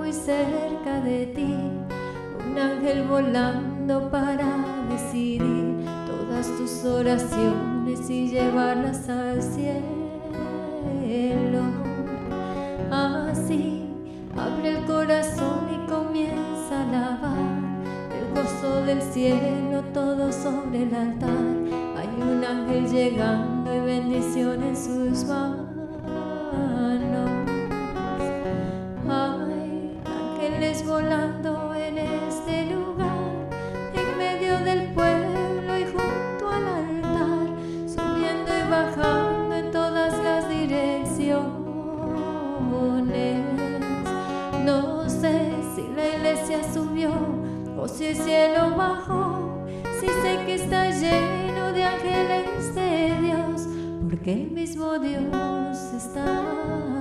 muy cerca de ti, un ángel volando para decidir todas tus oraciones y llevarlas al cielo. Así abre el corazón y comienza a alabar, el gozo del cielo todo sobre el altar. Hay un ángel llegando y bendición en sus manos. Hay ángeles volando en este lugar, en medio del pueblo y junto al altar, subiendo y bajando en todas las direcciones. No sé si la iglesia subió o si el cielo bajó, si sé que está lleno de ángeles de Dios, porque el mismo Dios está